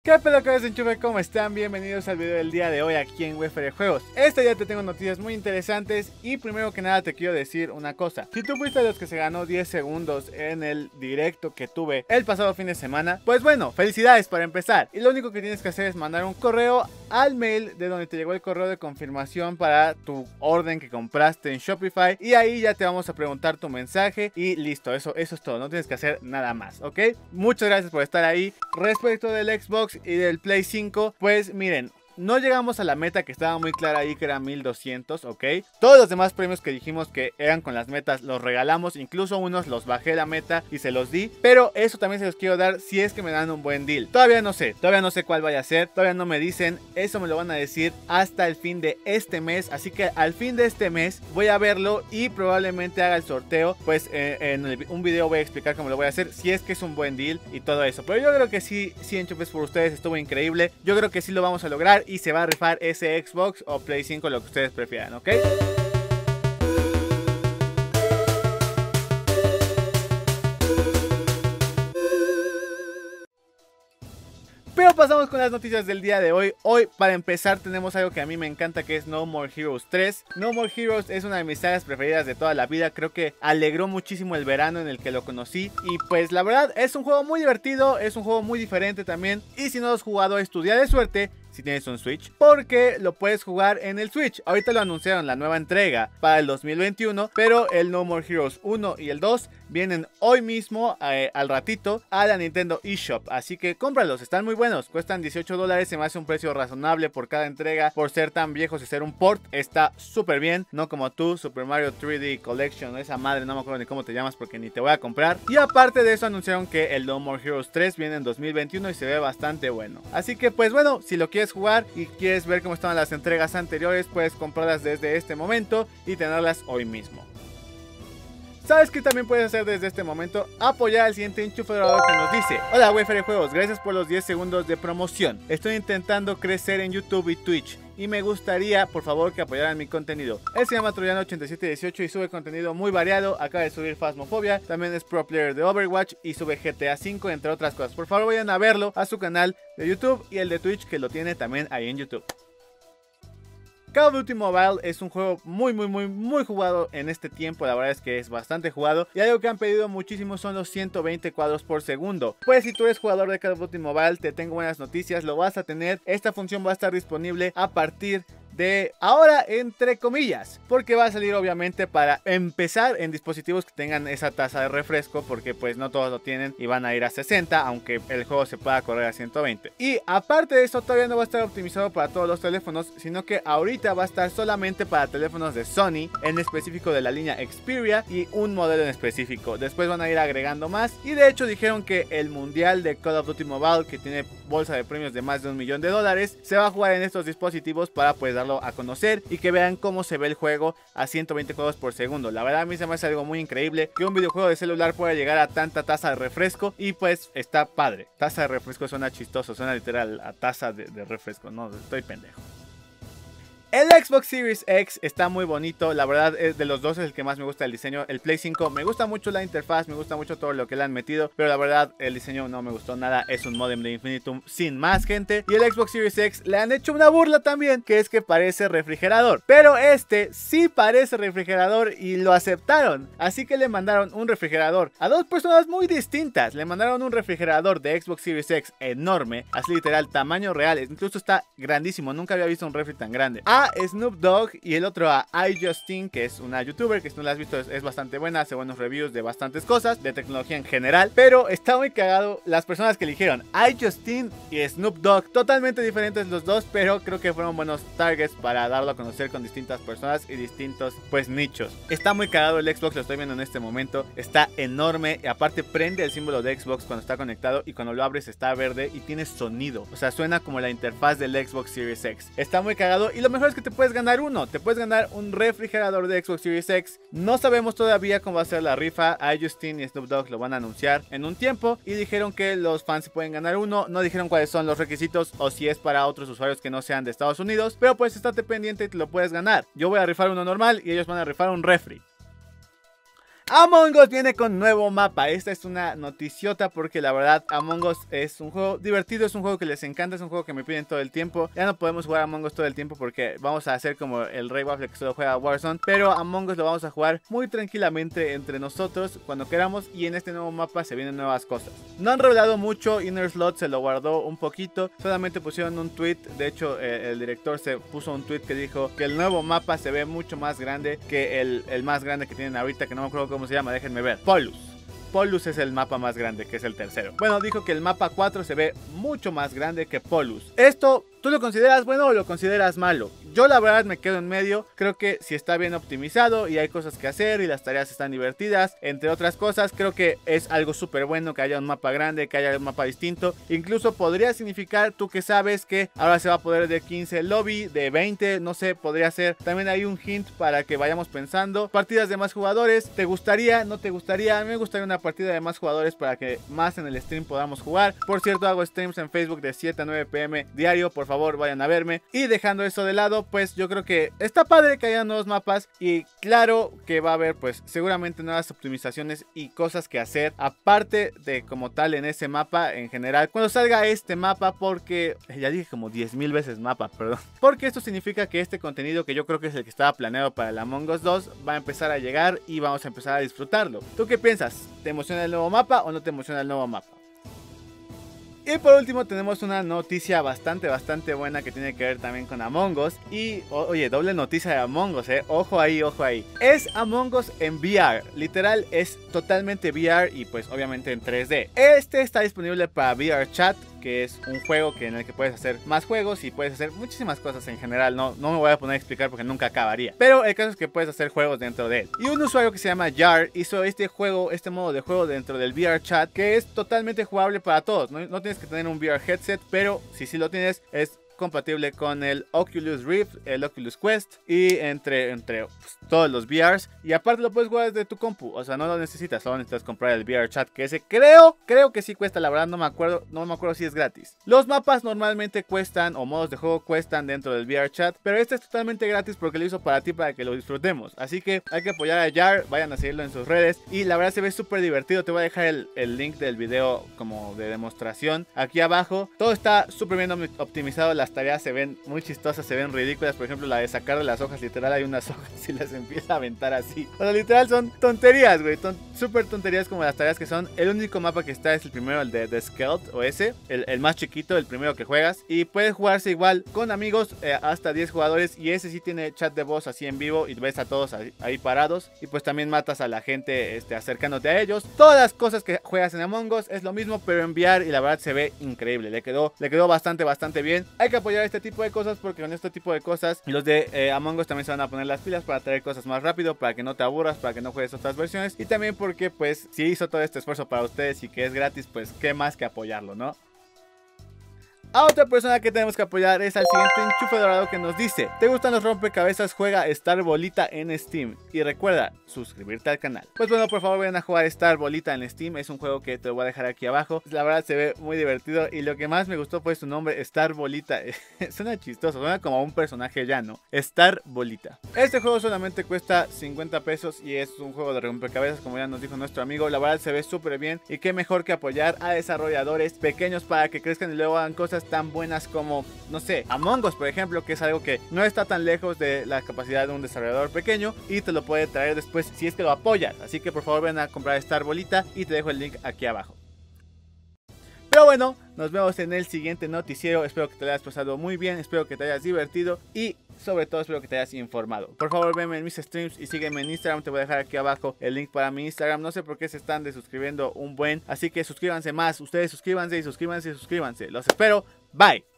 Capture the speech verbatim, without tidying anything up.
¿Qué pedo con ese enchufe? ¿Cómo están? Bienvenidos al video del día de hoy aquí en Wefere Juegos. Este día te tengo noticias muy interesantes y primero que nada te quiero decir una cosa. Si tú fuiste de los que se ganó diez segundos en el directo que tuve el pasado fin de semana, pues bueno, felicidades para empezar. Y lo único que tienes que hacer es mandar un correo al mail de donde te llegó el correo de confirmación para tu orden que compraste en Shopify. Y ahí ya te vamos a preguntar tu mensaje y listo, eso, eso es todo, no tienes que hacer nada más, ¿ok? Muchas gracias por estar ahí. Respecto del Xbox y del Play cinco, pues miren, no llegamos a la meta que estaba muy clara ahí, que era mil doscientos, ¿ok? Todos los demás premios que dijimos que eran con las metas los regalamos, incluso unos los bajé la meta y se los di, pero eso también se los quiero dar si es que me dan un buen deal. Todavía no sé, todavía no sé cuál vaya a ser, todavía no me dicen, eso me lo van a decir hasta el fin de este mes, así que al fin de este mes voy a verlo y probablemente haga el sorteo, pues eh, en el, un video voy a explicar cómo lo voy a hacer, si es que es un buen deal y todo eso, pero yo creo que sí, sí enchufes por ustedes, estuvo increíble, yo creo que sí lo vamos a lograr y se va a rifar ese Xbox o Play cinco, lo que ustedes prefieran, ¿ok? Pero pasamos con las noticias del día de hoy. Hoy, para empezar, tenemos algo que a mí me encanta, que es No More Heroes tres. No More Heroes es una de mis sagas preferidas de toda la vida. Creo que alegró muchísimo el verano en el que lo conocí. Y pues la verdad es un juego muy divertido, es un juego muy diferente también. Y si no lo has jugado, es tu día de suerte si tienes un Switch, porque lo puedes jugar en el Switch. Ahorita lo anunciaron, la nueva entrega para el dos mil veintiuno, pero el No More Heroes uno y el dos vienen hoy mismo, eh, al ratito, a la Nintendo eShop. Así que cómpralos, están muy buenos, cuestan dieciocho dólares, se me hace un precio razonable por cada entrega, por ser tan viejos y ser un port, está súper bien, no como tú, Super Mario tres D Collection, esa madre, no me acuerdo ni cómo te llamas porque ni te voy a comprar. Y aparte de eso anunciaron que el No More Heroes tres viene en dos mil veintiuno y se ve bastante bueno. Así que pues bueno, si lo quieres jugar y quieres ver cómo estaban las entregas anteriores, puedes comprarlas desde este momento y tenerlas hoy mismo. ¿Sabes qué también puedes hacer desde este momento? Apoyar al siguiente enchufador que nos dice: hola Wefere Juegos, gracias por los diez segundos de promoción. Estoy intentando crecer en YouTube y Twitch y me gustaría por favor que apoyaran mi contenido. Él se llama Troyano ochenta y siete dieciocho y sube contenido muy variado. Acaba de subir Phasmophobia, también es pro player de Overwatch y sube G T A cinco, entre otras cosas. Por favor vayan a verlo a su canal de YouTube y el de Twitch, que lo tiene también ahí en YouTube. Call of Duty Mobile es un juego muy muy muy muy jugado en este tiempo, la verdad es que es bastante jugado y algo que han pedido muchísimo son los ciento veinte cuadros por segundo. Pues si tú eres jugador de Call of Duty Mobile, te tengo buenas noticias, lo vas a tener. Esta función va a estar disponible a partir de ahora, entre comillas, porque va a salir obviamente para empezar en dispositivos que tengan esa tasa de refresco, porque pues no todos lo tienen y van a ir a sesenta, aunque el juego se pueda correr a ciento veinte. Y aparte de eso, todavía no va a estar optimizado para todos los teléfonos, sino que ahorita va a estar solamente para teléfonos de Sony, en específico de la línea Xperia y un modelo en específico. Después van a ir agregando más y de hecho dijeron que el mundial de Call of Duty Mobile, que tiene bolsa de premios de más de un millón de dólares, se va a jugar en estos dispositivos para pues darlo a conocer y que vean cómo se ve el juego a ciento veinte cuadros por segundo. La verdad a mí se me hace algo muy increíble que un videojuego de celular pueda llegar a tanta tasa de refresco y pues está padre. Tasa de refresco suena chistoso, suena literal a tasa de, de refresco, no, estoy pendejo. El Xbox Series X está muy bonito, la verdad es de los dos es el que más me gusta el diseño. El Play cinco me gusta mucho la interfaz, me gusta mucho todo lo que le han metido, pero la verdad el diseño no me gustó nada, es un modem de Infinitum sin más, gente. Y el Xbox Series X le han hecho una burla también, que es que parece refrigerador, pero este sí parece refrigerador y lo aceptaron, así que le mandaron un refrigerador a dos personas muy distintas. Le mandaron un refrigerador de Xbox Series X enorme, así literal, tamaño real, incluso está grandísimo, nunca había visto un refri tan grande, a Snoop Dogg y el otro a iJustine, que es una youtuber que si no la has visto es, es bastante buena, hace buenos reviews de bastantes cosas, de tecnología en general, pero está muy cagado las personas que eligieron iJustine y Snoop Dogg, totalmente diferentes los dos, pero creo que fueron buenos targets para darlo a conocer con distintas personas y distintos pues nichos. Está muy cagado el Xbox, lo estoy viendo en este momento, está enorme y aparte prende el símbolo de Xbox cuando está conectado y cuando lo abres está verde y tiene sonido, o sea suena como la interfaz del Xbox Series X. Está muy cagado y lo mejor es que te puedes ganar uno, te puedes ganar un refrigerador de Xbox Series X. No sabemos todavía cómo va a ser la rifa, iJustine y Snoop Dogg lo van a anunciar en un tiempo y dijeron que los fans se pueden ganar uno, no dijeron cuáles son los requisitos o si es para otros usuarios que no sean de Estados Unidos, pero pues estate pendiente y te lo puedes ganar. Yo voy a rifar uno normal y ellos van a rifar un refri. Among Us viene con nuevo mapa. Esta es una noticiota porque la verdad Among Us es un juego divertido, es un juego que les encanta, es un juego que me piden todo el tiempo. Ya no podemos jugar Among Us todo el tiempo porque vamos a hacer como el Rey Waffle que solo juega Warzone, pero Among Us lo vamos a jugar muy tranquilamente entre nosotros cuando queramos, y en este nuevo mapa se vienen nuevas cosas. No han revelado mucho, Inner Slot se lo guardó un poquito, solamente pusieron un tweet. De hecho eh, el director se puso un tweet que dijo que el nuevo mapa se ve mucho más grande que el, el más grande que tienen ahorita, que no me acuerdo cómo se llama, déjenme ver. Polus. Polus es el mapa más grande, que es el tercero. Bueno, dijo que el mapa cuatro se ve mucho más grande que Polus. Esto, ¿tú lo consideras bueno o lo consideras malo? Yo la verdad me quedo en medio. Creo que si está bien optimizado y hay cosas que hacer y las tareas están divertidas, entre otras cosas, creo que es algo súper bueno que haya un mapa grande, que haya un mapa distinto. Incluso podría significar, tú que sabes, que ahora se va a poder de quince lobby, de veinte, no sé, podría ser. También hay un hint para que vayamos pensando. Partidas de más jugadores, ¿te gustaría? ¿No te gustaría? A mí me gustaría una partida de más jugadores para que más en el stream podamos jugar. Por cierto, hago streams en Facebook de siete a nueve pm diario, por favor vayan a verme. Y dejando eso de lado, pues yo creo que está padre que haya nuevos mapas, y claro que va a haber pues seguramente nuevas optimizaciones y cosas que hacer aparte de como tal en ese mapa en general cuando salga este mapa, porque ya dije como diez mil veces mapa, perdón, porque esto significa que este contenido, que yo creo que es el que estaba planeado para el Among Us dos, va a empezar a llegar y vamos a empezar a disfrutarlo. ¿Tú qué piensas? ¿Te emociona el nuevo mapa o no te emociona el nuevo mapa? Y por último tenemos una noticia bastante bastante buena que tiene que ver también con Among Us. Y oye, doble noticia de Among Us, eh. Ojo ahí, ojo ahí. Es Among Us en V R. Literal es totalmente V R y pues obviamente en tres D. Este está disponible para V R Chat, que es un juego que en el que puedes hacer más juegos y puedes hacer muchísimas cosas en general. No, no me voy a poner a explicar porque nunca acabaría, pero el caso es que puedes hacer juegos dentro de él. Y un usuario que se llama Jar hizo este juego, este modo de juego dentro del V R Chat, que es totalmente jugable para todos. No, no tienes que tener un V R headset, pero si sí lo tienes, es compatible con el Oculus Rift, el Oculus Quest y entre, entre pues, todos los V Rs. Y aparte lo puedes jugar desde tu compu, o sea, no lo necesitas, solo necesitas comprar el V R Chat, que ese creo, creo que sí cuesta, la verdad no me acuerdo, no me acuerdo si es gratis. Los mapas normalmente cuestan, o modos de juego cuestan dentro del V R Chat, pero este es totalmente gratis porque lo hizo para ti, para que lo disfrutemos. Así que hay que apoyar a Jar, vayan a seguirlo en sus redes y la verdad se ve súper divertido. Te voy a dejar el, el link del video como de demostración aquí abajo. Todo está súper bien optimizado, las tareas se ven muy chistosas, se ven ridículas. Por ejemplo, la de sacar de las hojas, literal hay unas hojas y las empieza a aventar así. O sea, literal son tonterías, güey, ton súper tonterías como las tareas que son. El único mapa que está es el primero, el de The Skeld, o ese, el, el más chiquito, el primero que juegas. Y puede jugarse igual con amigos, eh, hasta diez jugadores, y ese sí tiene chat de voz así en vivo y ves a todos ahí, ahí parados. Y pues también matas a la gente este, acercándote a ellos. Todas las cosas que juegas en Among Us es lo mismo, pero en V R, y la verdad se ve increíble. Le quedó, le quedó bastante, bastante bien. Hay que apoyar este tipo de cosas porque con este tipo de cosas los de eh, Among Us también se van a poner las pilas para traer cosas más rápido, para que no te aburras, para que no juegues otras versiones, y también porque pues si hizo todo este esfuerzo para ustedes y que es gratis, pues qué más que apoyarlo, ¿no? A otra persona que tenemos que apoyar es al siguiente enchufe dorado que nos dice: ¿te gustan los rompecabezas? Juega Star Bolita en Steam. Y recuerda suscribirte al canal. Pues bueno, por favor vayan a jugar Star Bolita en Steam. Es un juego que te lo voy a dejar aquí abajo. La verdad se ve muy divertido y lo que más me gustó fue su nombre, Star Bolita. Suena chistoso, suena como un personaje llano. Star Bolita. Este juego solamente cuesta cincuenta pesos y es un juego de rompecabezas, como ya nos dijo nuestro amigo. La verdad se ve súper bien y qué mejor que apoyar a desarrolladores pequeños para que crezcan y luego hagan cosas tan buenas como, no sé, Among Us, por ejemplo, que es algo que no está tan lejos de la capacidad de un desarrollador pequeño y te lo puede traer después si es que lo apoyas. Así que por favor ven a comprar Star Bolita y te dejo el link aquí abajo. Pero bueno, nos vemos en el siguiente noticiero. Espero que te lo hayas pasado muy bien, espero que te hayas divertido y sobre todo espero que te hayas informado. Por favor venme en mis streams y sígueme en Instagram. Te voy a dejar aquí abajo el link para mi Instagram. No sé por qué se están desuscribiendo un buen, así que suscríbanse más. Ustedes suscríbanse y suscríbanse y suscríbanse. Los espero. Bye.